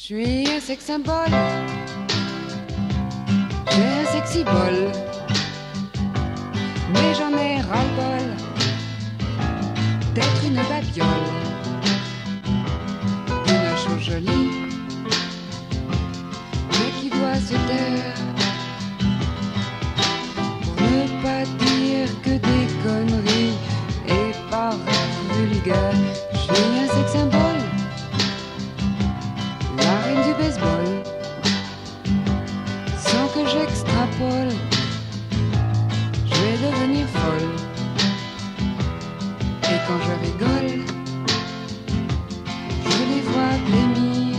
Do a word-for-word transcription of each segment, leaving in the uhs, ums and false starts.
suis un sex symbole, j'ai un sexy bol, mais j'en ai ras-le-bol d'être une babiole, une chose jolie, mais qui doit se taire pour ne pas dire que des conneries et paraître vulgaire. Je suis un sex symbole, la reine du baseball, sans que j'extrapole, je vais devenir folle. Et quand je rigole, je les vois blêmir.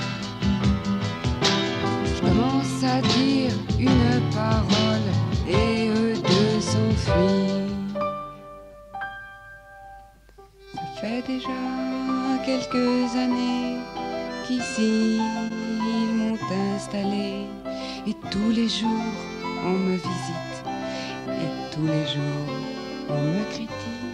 Je commence à dire une parole et eux deux s'enfuient. Ça fait déjà quelques années qu'ici ils m'ont installé, et tous les jours on me visite, et tous les jours on me critique.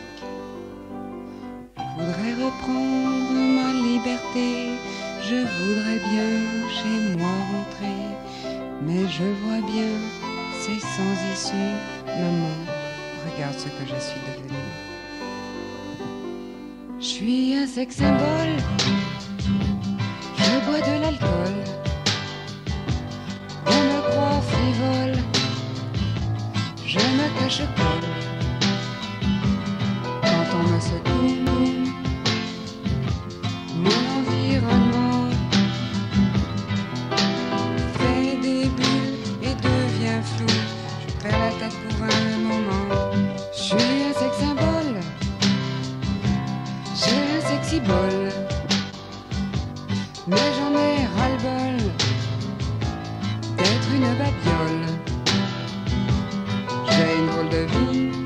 Je voudrais reprendre ma liberté, je voudrais bien chez moi rentrer, mais je vois bien c'est sans issue. Maman, regarde ce que je suis devenue. Je suis un sex symbole, je bois de l'alcool, on me croit frivole, je me cache col. Quand on me secoue, mon environnement fait des bulles et devient flou. Je perds la tête pour un moment. Je suis un sex symbole, j'ai un sexy bol, mais j'en ai ras-le-bol d'être une babiole. J'ai une drôle de vie,